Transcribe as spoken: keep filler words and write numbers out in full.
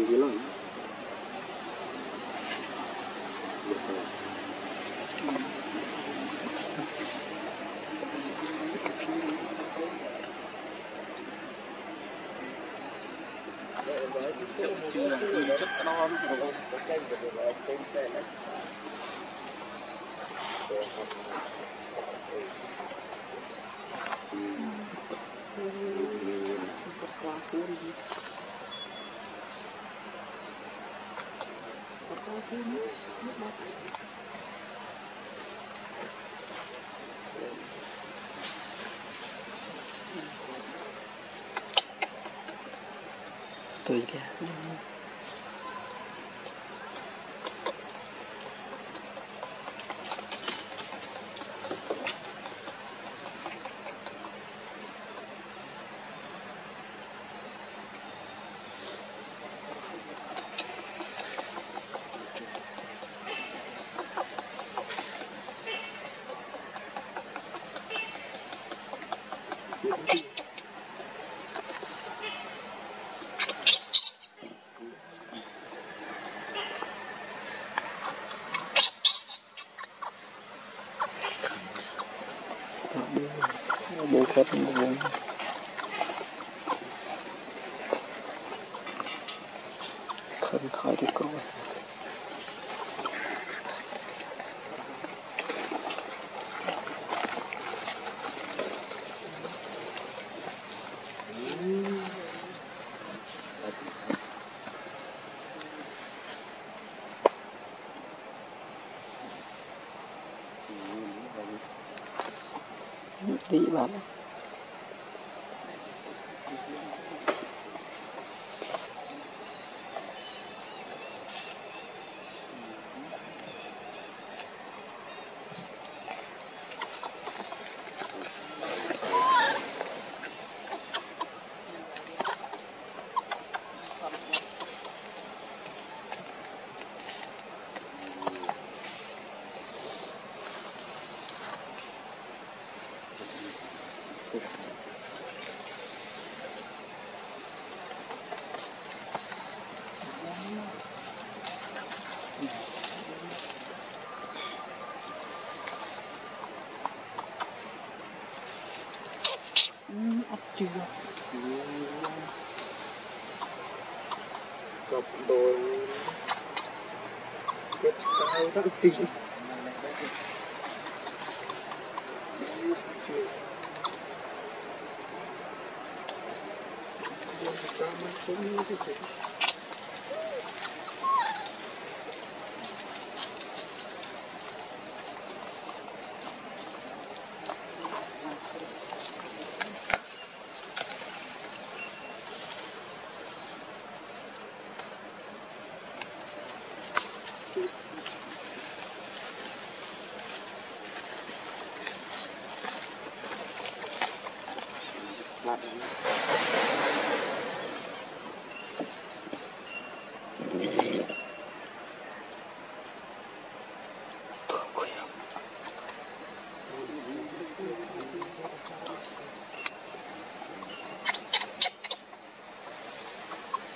gì lắm chưa là cười chất to tùy kìa bố phép bố khẩn khỏi đi coi đi bạn ấp chưa cặp đôi kết tay rất tí Hãy subscribe cho kênh Ghiền Mì Gõ để không bỏ lỡ những video hấp dẫn.